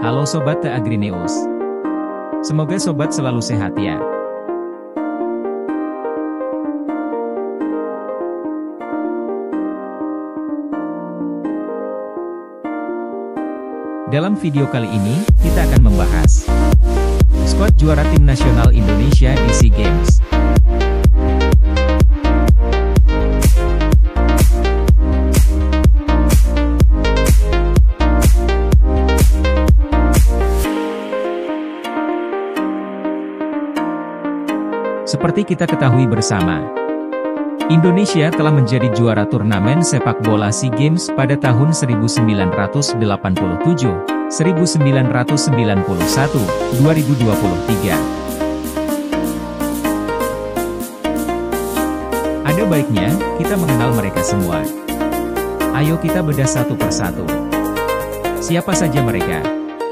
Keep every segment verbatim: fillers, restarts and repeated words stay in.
Halo Sobat The Agrinews. Semoga Sobat selalu sehat ya. Dalam video kali ini, kita akan membahas skuad juara tim nasional Indonesia di SEA Games. Seperti kita ketahui bersama, Indonesia telah menjadi juara turnamen sepak bola SEA Games pada tahun seribu sembilan ratus delapan puluh tujuh, seribu sembilan ratus sembilan puluh satu, dua ribu dua puluh tiga. Ada baiknya kita mengenal mereka semua. Ayo kita bedah satu persatu. Siapa saja mereka?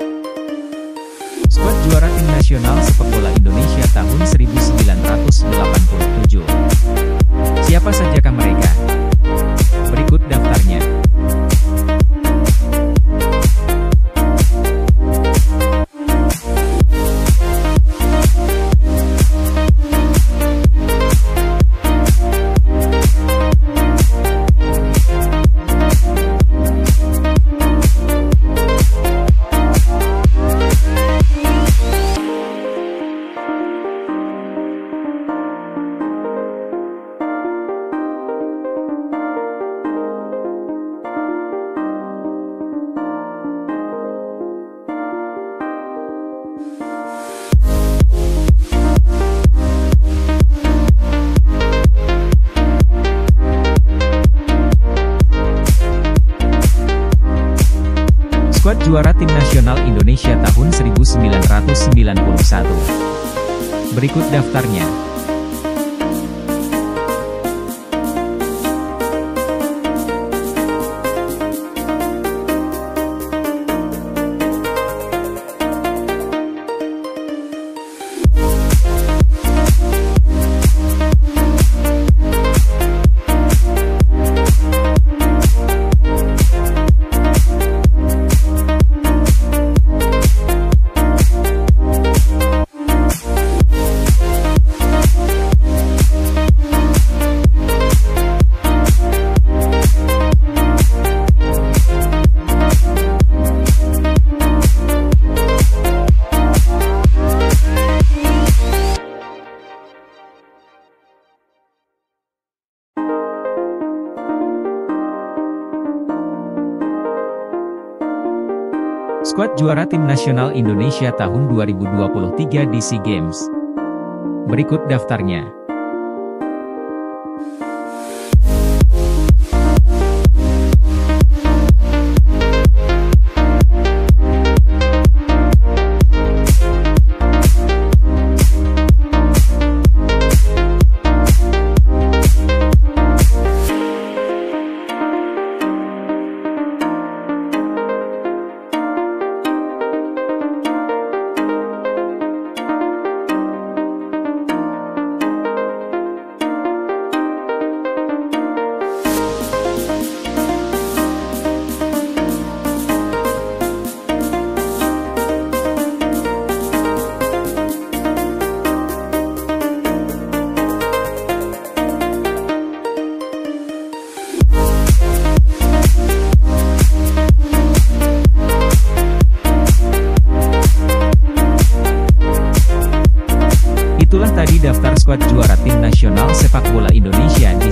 Skuad juara tim nasional sepak bola Indonesia tahun seribu sembilan ratus delapan puluh tujuh. Siapa sajakah mereka? Berikut daftarnya. Skuad juara tim nasional Indonesia tahun seribu sembilan ratus sembilan puluh satu. Berikut daftarnya. Skuad juara tim nasional Indonesia tahun dua ribu dua puluh tiga di SEA Games. Berikut daftarnya. Itulah tadi daftar skuad juara tim nasional sepak bola Indonesia di